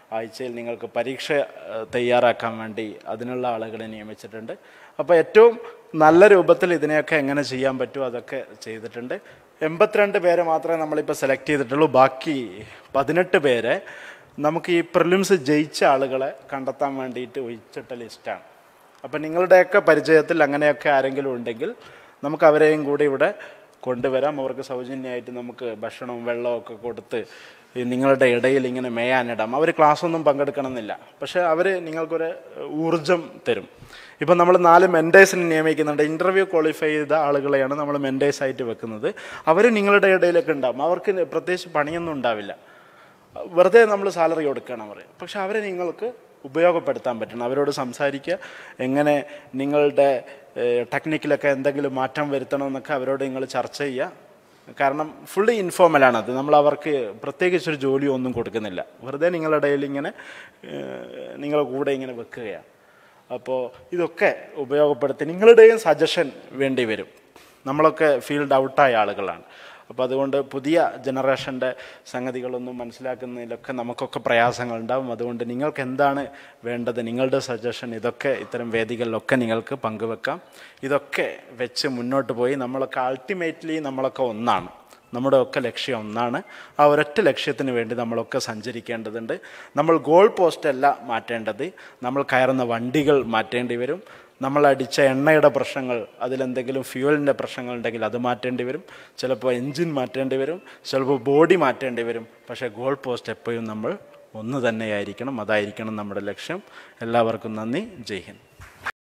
ആഴ്ചയിൽ നിങ്ങൾക്ക് പരീക്ഷ തയ്യാറാക്കാൻ വേണ്ടി അതിനുള്ള ആളുകളെ നിയമിച്ചിട്ടുണ്ട്. അപ്പോൾ ഏറ്റവും നല്ല രൂപത്തിൽ ഇതിനെയൊക്കെ എങ്ങനെ ചെയ്യാൻ പറ്റുമോ അതൊക്കെ ചെയ്തിട്ടുണ്ട്. എൺപത്തിരണ്ട് പേരെ മാത്രമേ നമ്മളിപ്പോൾ സെലക്ട് ചെയ്തിട്ടുള്ളൂ. ബാക്കി പതിനെട്ട് പേരെ നമുക്ക് ഈ പ്രിലിംസ് ജയിച്ച ആളുകളെ കണ്ടെത്താൻ വേണ്ടിയിട്ട് ഒഴിച്ചിട്ട ലിസ്റ്റാണ്. അപ്പം നിങ്ങളുടെയൊക്കെ പരിചയത്തിൽ അങ്ങനെയൊക്കെ ആരെങ്കിലും ഉണ്ടെങ്കിൽ നമുക്ക് അവരെയും കൂടി ഇവിടെ കൊണ്ടുവരാം. അവർക്ക് സൗജന്യമായിട്ട് നമുക്ക് ഭക്ഷണവും വെള്ളവും ഒക്കെ കൊടുത്ത് നിങ്ങളുടെ ഇടയിൽ ഇങ്ങനെ മേയാനിടാം. അവർ ക്ലാസ്സൊന്നും പങ്കെടുക്കണമെന്നില്ല, പക്ഷേ അവർ നിങ്ങൾക്കൊരു ഊർജം തരും. ഇപ്പം നമ്മൾ നാല് മെൻറ്റേഴ്സിനെ നിയമിക്കുന്നുണ്ട്. ഇൻ്റർവ്യൂ ക്വാളിഫൈ ചെയ്ത ആളുകളെയാണ് നമ്മൾ മെൻറ്റേഴ്സായിട്ട് വെക്കുന്നത്. അവർ നിങ്ങളുടെ ഇടയിലൊക്കെ ഉണ്ടാകും. അവർക്ക് പ്രത്യേകിച്ച് പണിയൊന്നും ഉണ്ടാവില്ല, വെറുതെ നമ്മൾ സാലറി കൊടുക്കണം പറയും. പക്ഷെ അവരെ നിങ്ങൾക്ക് ഉപയോഗപ്പെടുത്താൻ പറ്റണം. അവരോട് സംസാരിക്കുക, എങ്ങനെ നിങ്ങളുടെ ടെക്നിക്കിലൊക്കെ എന്തെങ്കിലും മാറ്റം വരുത്തണമെന്നൊക്കെ അവരോട് നിങ്ങൾ ചർച്ച ചെയ്യുക. കാരണം ഫുള്ളി ഇൻഫോർമലാണത്. നമ്മൾ അവർക്ക് പ്രത്യേകിച്ചൊരു ജോലിയോ ഒന്നും കൊടുക്കുന്നില്ല, വെറുതെ നിങ്ങളുടെ ഇടയിൽ ഇങ്ങനെ നിങ്ങളുടെ കൂടെ ഇങ്ങനെ വെക്കുകയാണ്. അപ്പോൾ ഇതൊക്കെ ഉപയോഗപ്പെടുത്തി നിങ്ങളുടെയും സജഷൻ വേണ്ടി വരും. നമ്മളൊക്കെ ഫീൽഡ് ഔട്ടായ ആളുകളാണ്. അപ്പോൾ അതുകൊണ്ട് പുതിയ ജനറേഷൻ്റെ സംഗതികളൊന്നും മനസ്സിലാക്കുന്നതിലൊക്കെ നമുക്കൊക്കെ പ്രയാസങ്ങളുണ്ടാവും. അതുകൊണ്ട് നിങ്ങൾക്ക് എന്താണ് വേണ്ടത്, നിങ്ങളുടെ സജഷൻ ഇതൊക്കെ ഇത്തരം വേദികളിലൊക്കെ നിങ്ങൾക്ക് പങ്കുവെക്കാം. ഇതൊക്കെ വെച്ച് മുന്നോട്ട് പോയി നമ്മളൊക്കെ അൾട്ടിമേറ്റ്ലി നമ്മളൊക്കെ ഒന്നാണ്, നമ്മുടെ ഒക്കെ ലക്ഷ്യം ഒന്നാണ്. ആ ഒരൊറ്റ ലക്ഷ്യത്തിന് വേണ്ടി നമ്മളൊക്കെ സഞ്ചരിക്കേണ്ടതുണ്ട്. നമ്മൾ ഗോൾ പോസ്റ്റല്ല മാറ്റേണ്ടത്, നമ്മൾ കയറുന്ന വണ്ടികൾ മാറ്റേണ്ടി വരും. നമ്മളടിച്ച എണ്ണയുടെ പ്രശ്നങ്ങൾ, അതിലെന്തെങ്കിലും ഫ്യൂവലിൻ്റെ പ്രശ്നങ്ങൾ ഉണ്ടെങ്കിൽ അത് മാറ്റേണ്ടി വരും. ചിലപ്പോൾ എൻജിൻ മാറ്റേണ്ടി വരും, ചിലപ്പോൾ ബോഡി മാറ്റേണ്ടി വരും. പക്ഷേ ഗോൾ പോസ്റ്റ് എപ്പോഴും നമ്മൾ ഒന്ന് തന്നെയായിരിക്കണം. അതായിരിക്കണം നമ്മുടെ ലക്ഷ്യം. എല്ലാവർക്കും നന്ദി. ജയ് ഹിന്ദ്.